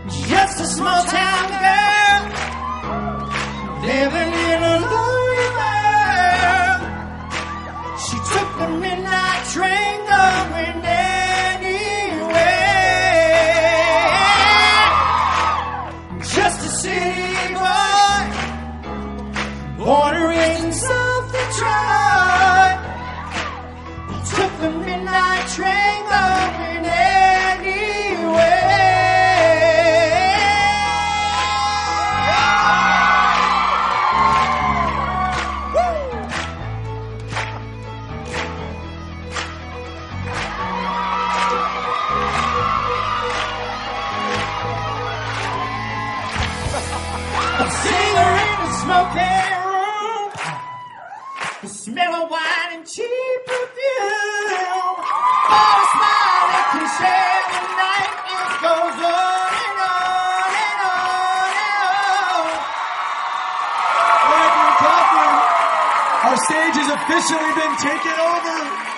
Just a small town girl living in a lonely world. She took the midnight train going anywhere. Just a city boy, born and raised in South Detroit. He took the midnight train going anywhere. A singer in a smoking room, the smell of wine and cheap perfume. For a smile that can share the night, it goes on and on and on and on. Michael Coughlin, our stage has officially been taken over.